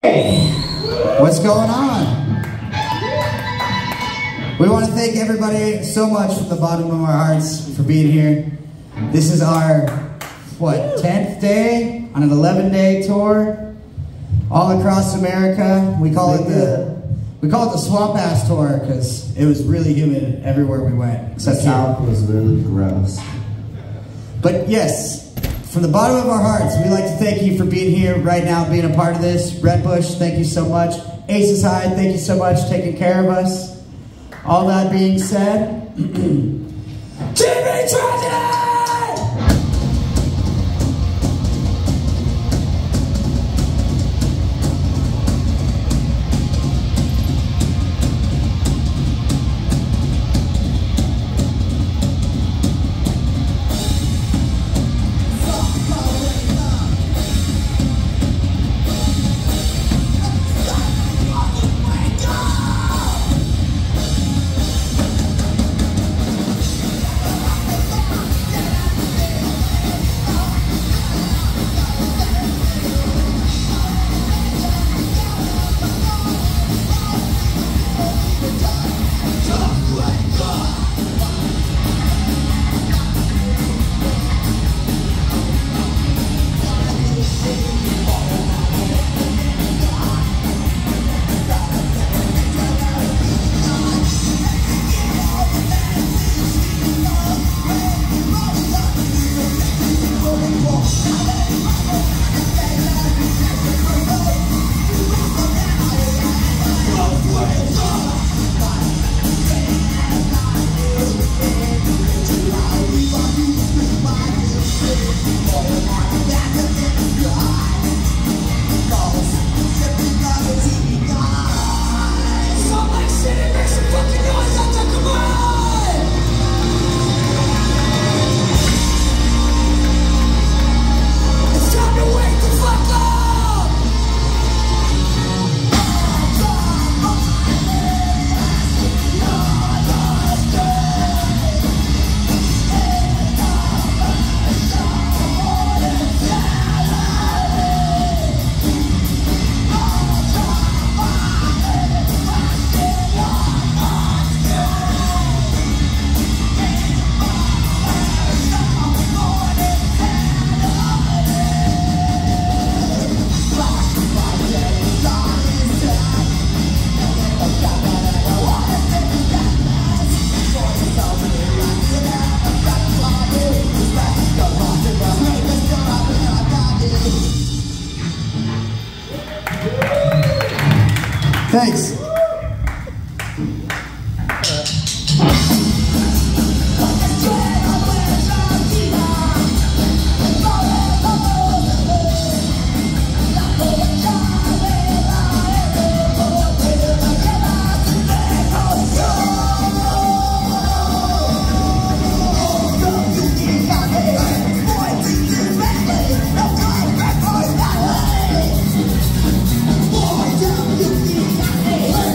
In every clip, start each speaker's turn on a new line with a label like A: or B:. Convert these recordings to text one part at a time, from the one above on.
A: Hey, what's going on? We want to thank everybody so much from the bottom of our hearts for being here. This is our, 10th day on an 11-day tour all across America. We call it the Swamp Ass Tour because it was really humid everywhere we went. Except
B: the South was really gross.
A: But yes, from the bottom of our hearts, we'd like to thank you for being here right now, being a part of this. Red Bush, thank you so much. Aces High, thank you so much, taking care of us. All that being said, Jimmy Tragedy! Thanks.
C: Hey!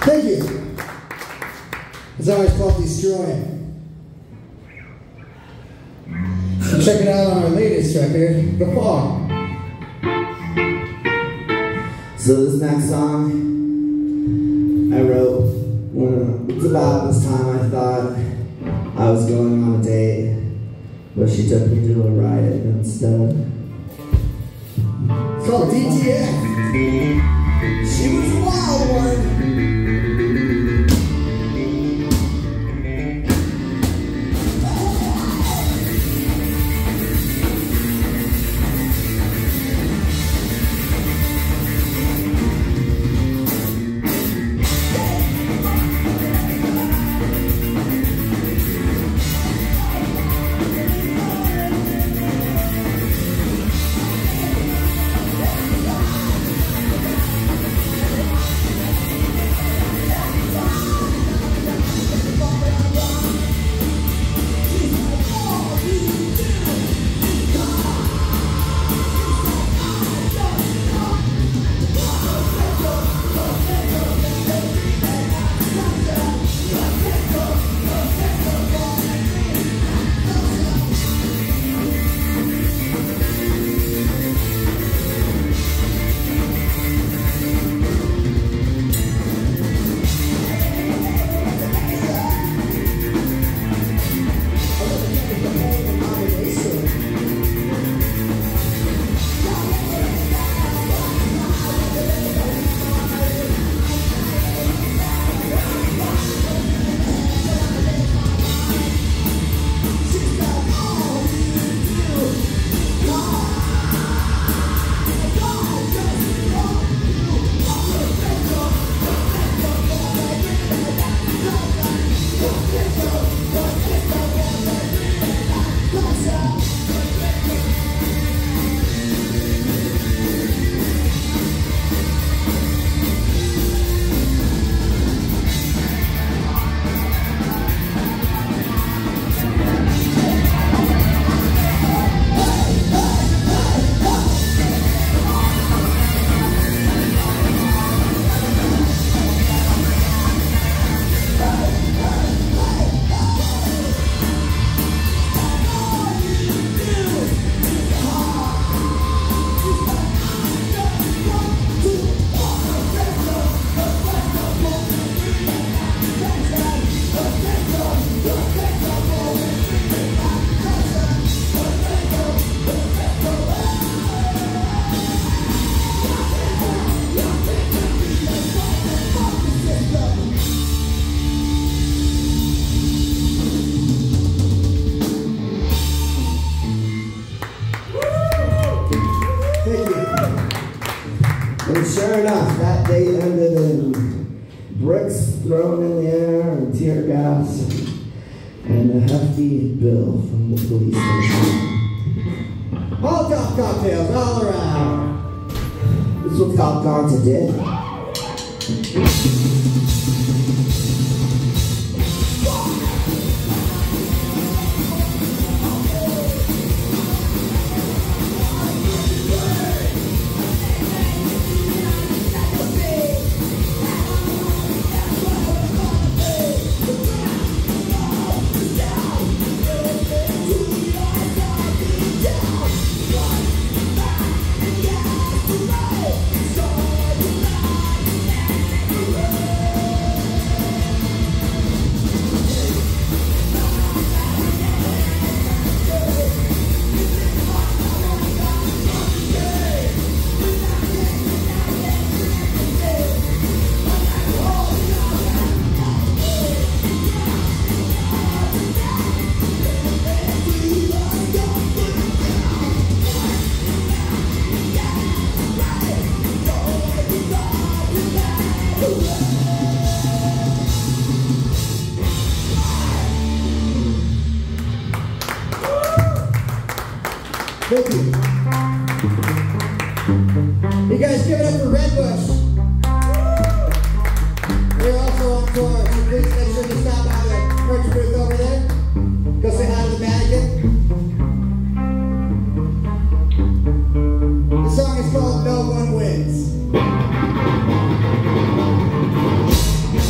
A: Thank you. It's always called Destroy. So check it out on our latest record, The Fall.
B: So this next song I wrote when it's about this time I thought I was going on a date, but she took me to a riot instead.
A: It's called DTF. She was a wild one.
B: And sure enough, that day ended in bricks thrown in the air and tear gas and a hefty bill from the police station.
A: Molotov cocktails all around.
B: This is what Cop Gonza did.
A: Thank you. You guys give it up for Redbush. They're also on tour, so please make sure to stop by the merch booth over there. Go say hi to the mannequin. The song is called No One Wins.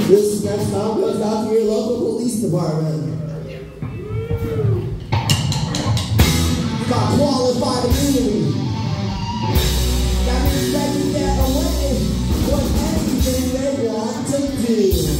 B: This next song goes out to your local police department. It's called Qualified Immunity. That means they can get away with anything they want to do.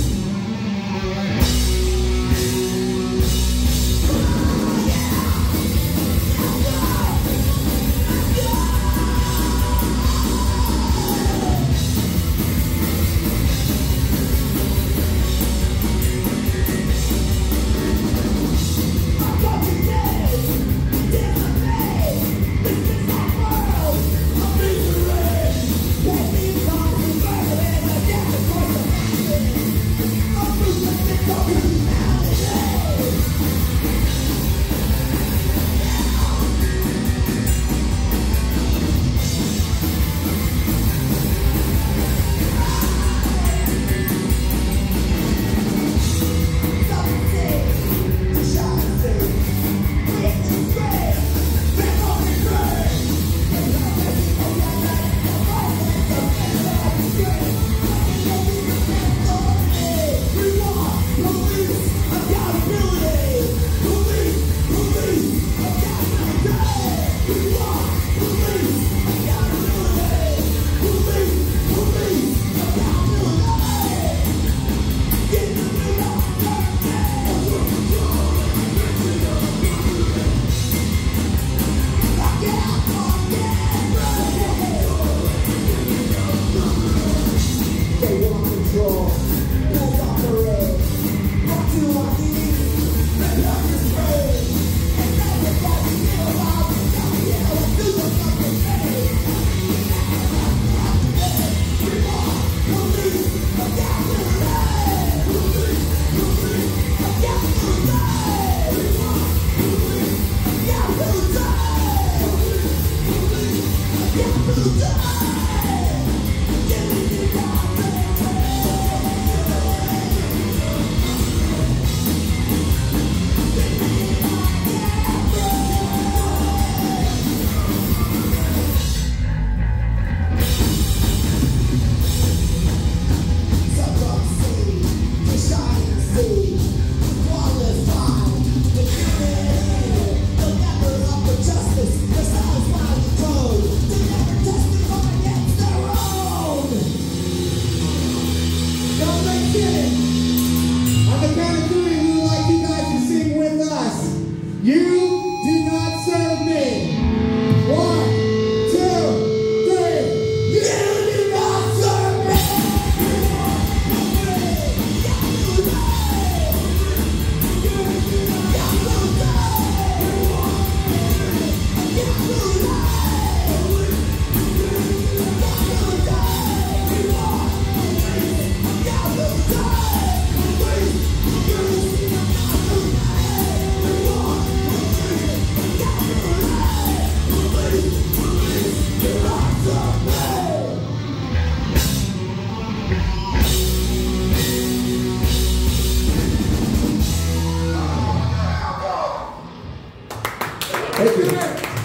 A: Thank you.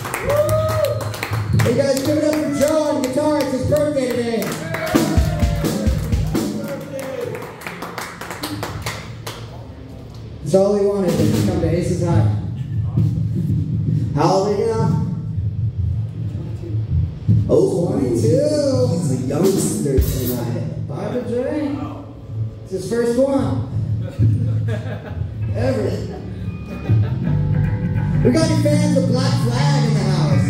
A: Hey guys, give it up for Joe on guitar. It's his birthday today. That's all he wanted, was to come to Aces High.
B: How old are you now? 22. Oh, 22. He's a youngster tonight.
A: Bobby J. It's his first one. Ever. We got any fans of Black Flag in the house?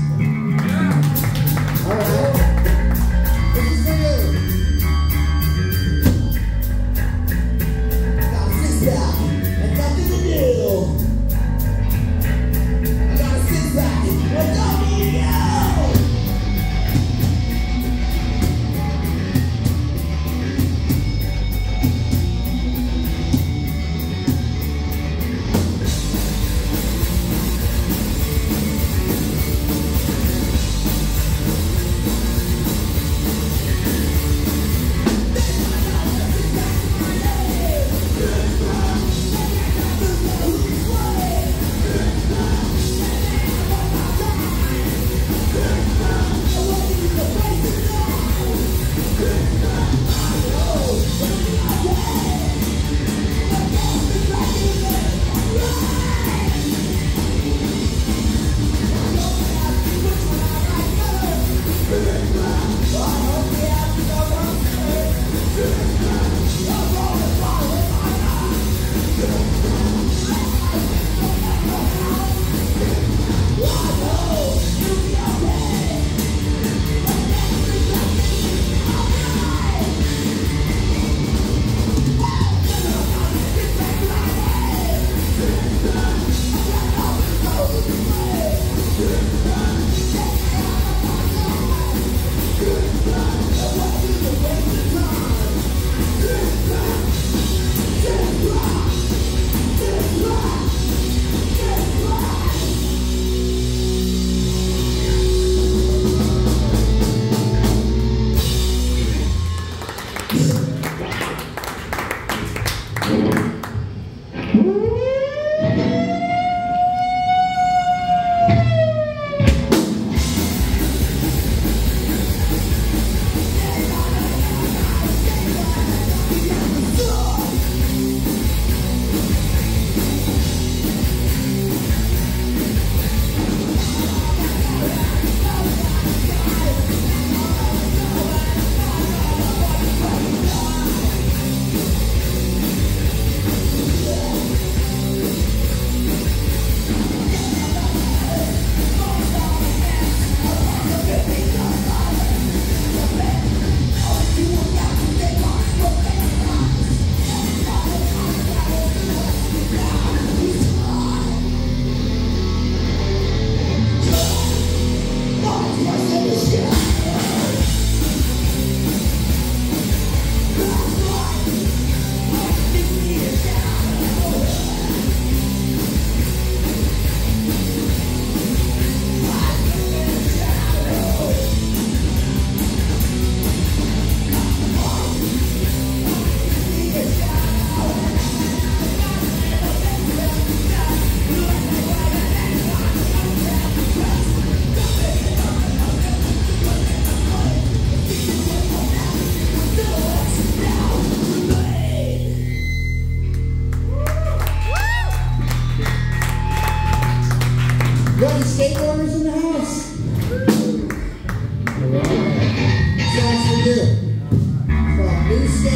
A: All right. This is for you. Got a six pack and nothing to do. I got a six pack and nothing to do.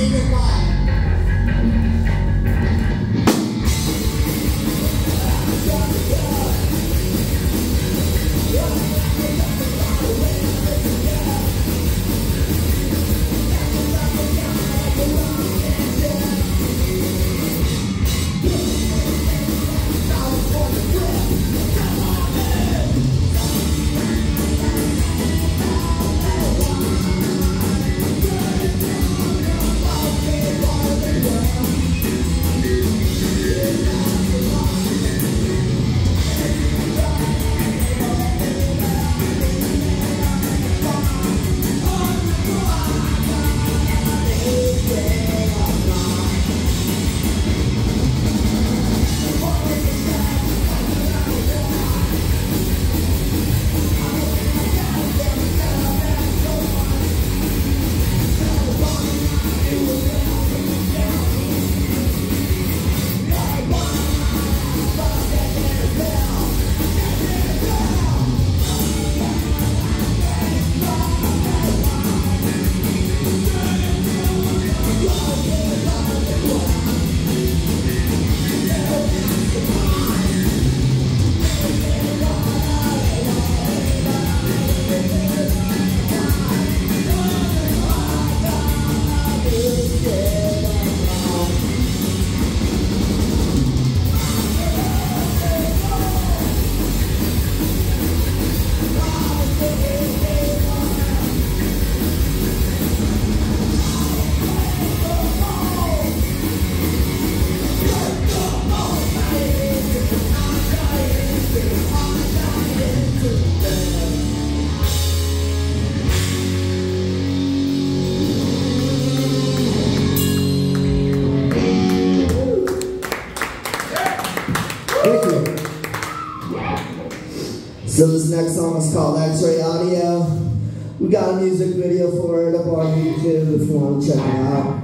B: So this next song is called X-Ray Audio. We got a music video for it up on YouTube if you want to check it out.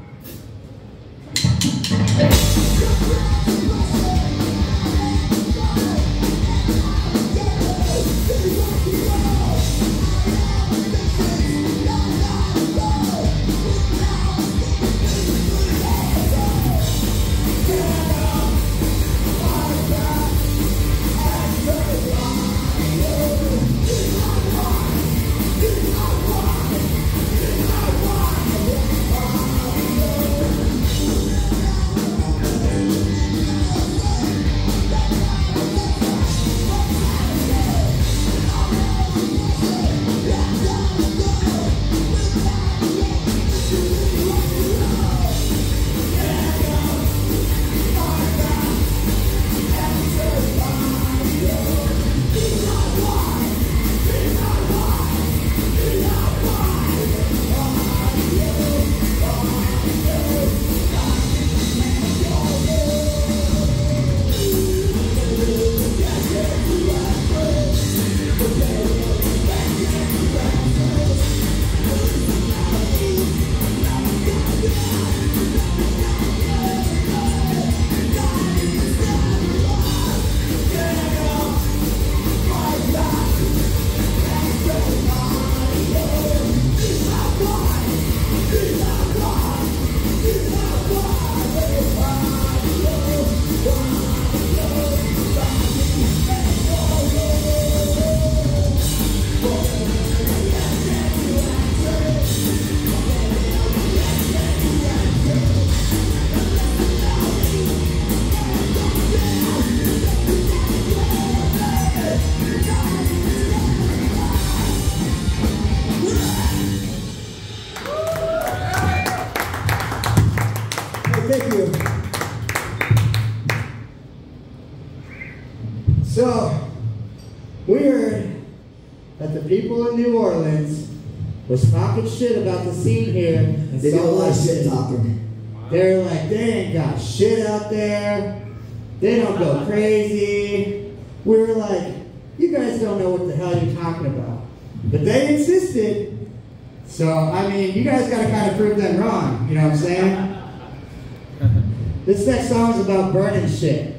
A: Thank you. So, we heard that the people in New Orleans was talking shit about the scene here.
B: They do a lot of shit talking.
A: They're like, they ain't got shit out there. They don't go crazy. We were like, you guys don't know what the hell you're talking about. But they insisted. So, I mean, you guys got to kind of prove them wrong. You know what I'm saying? This next song is about burning shit.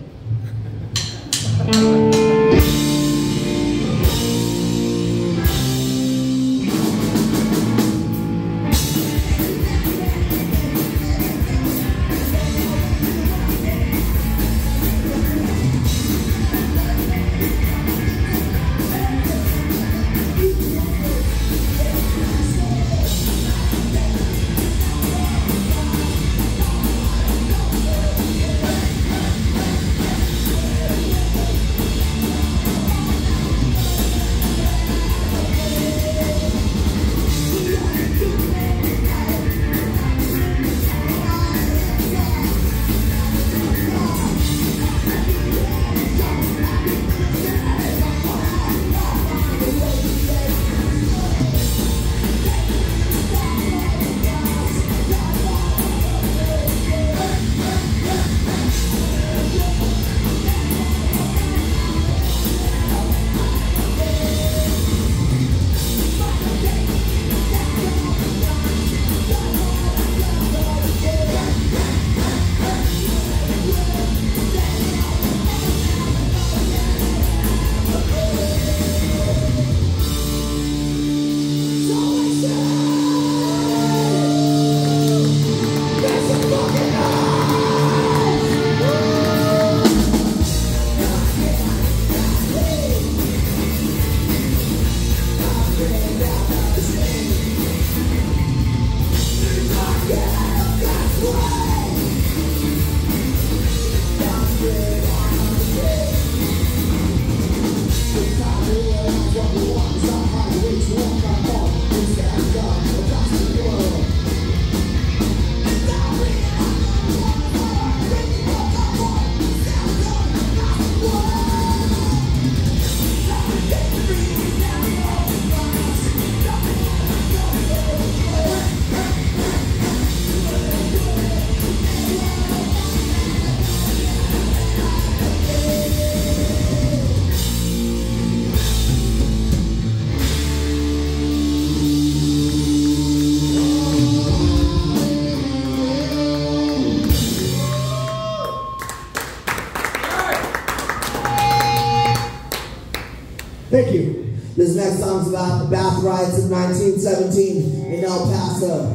B: Thank you. This next song's about the bath riots of 1917 in El Paso.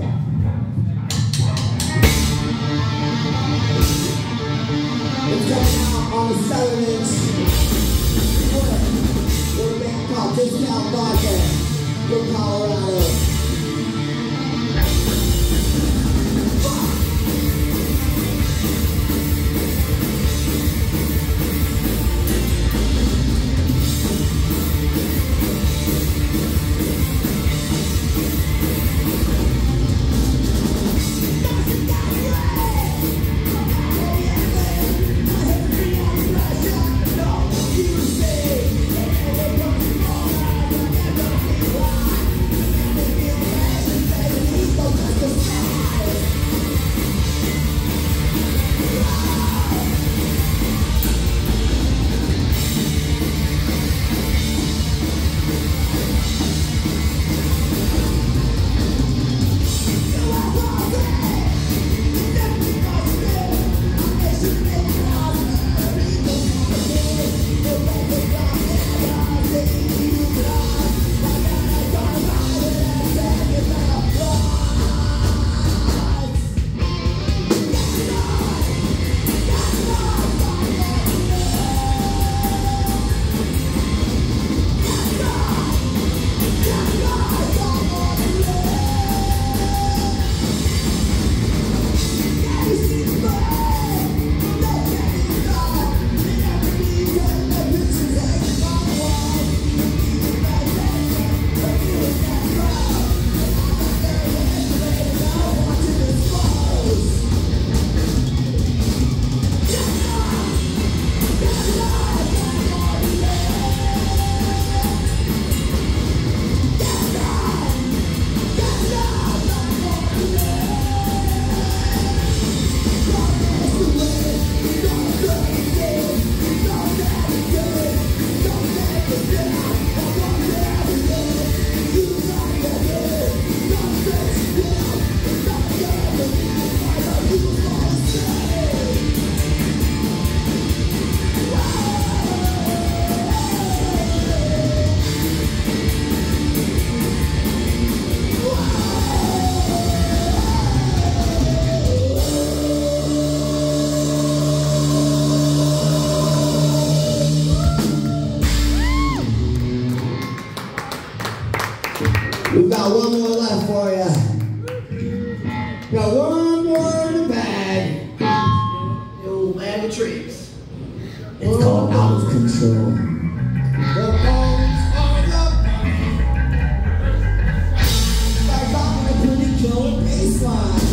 B: It's coming out on the 7-inch. With a band called Discount Vodka from Colorado. We've got one more left for you. Got one more in the bag. The old bag of tricks. It's called Out of Control. The bones are up. Back up in a pretty killer baseline.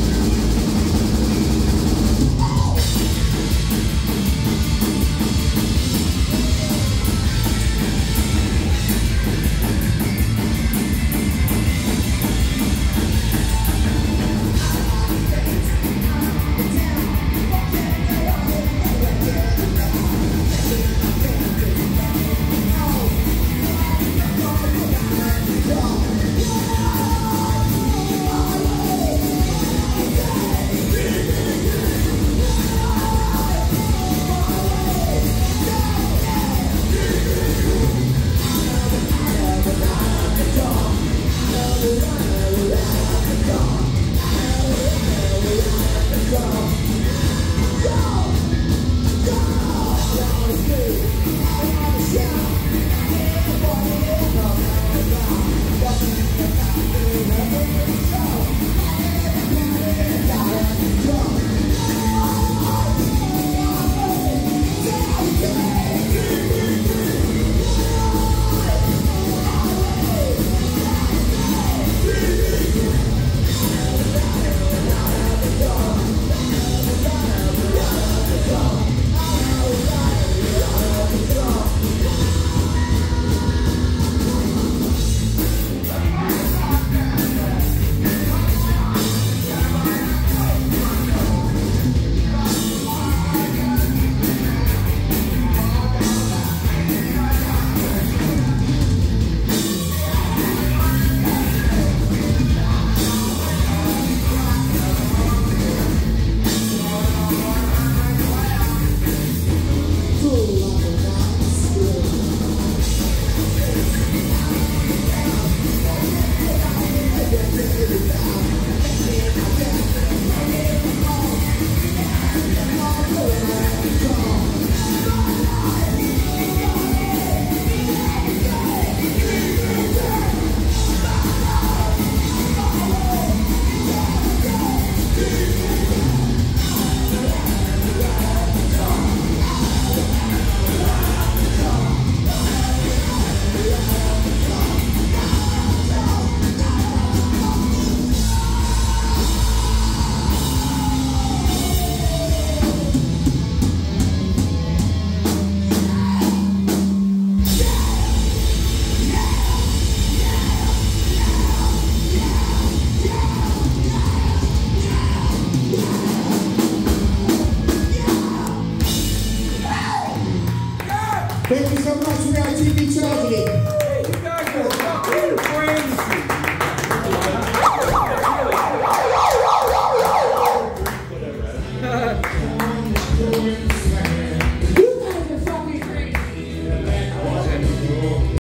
A: Thank you so much. We are TV Tragedy.
C: Hey, you guys are fucking crazy.